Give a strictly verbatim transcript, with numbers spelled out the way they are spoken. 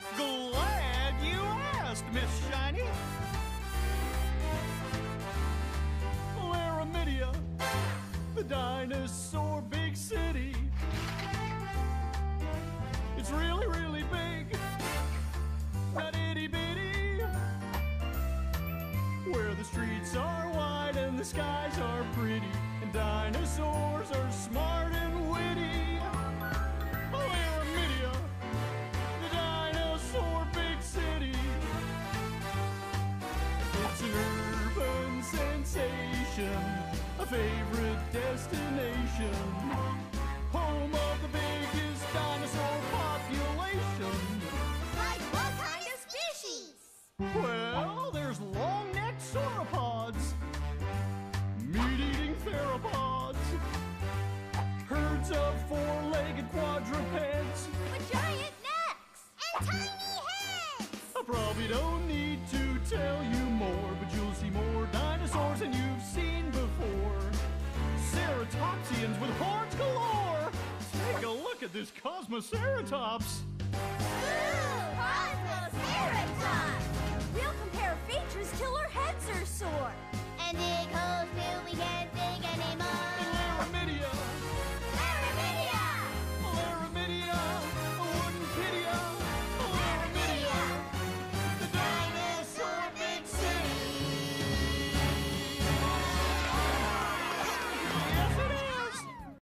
Glad you asked, Miss Shiny. Laramidia, the Dinosaur Big City. It's really, really big, not itty-bitty, where the streets are wide and the skies are pretty, and dinosaurs are smart and witty. Laramidia, the Dinosaur Big City. It's an urban sensation, a favorite destination, home of the biggest dinosaur population. Like what kind of species? Well, there's long-necked sauropods, meat-eating theropods, herds of four-legged quadrupeds, With giant necks and tiny heads. I probably don't need to tell you more, but you'll see more dinosaurs than you've seen before. Ceratopsians with horns galore. Take a look at this Cosmoceratops. Ooh, Cosmoceratops! We'll compare features till our heads are sore.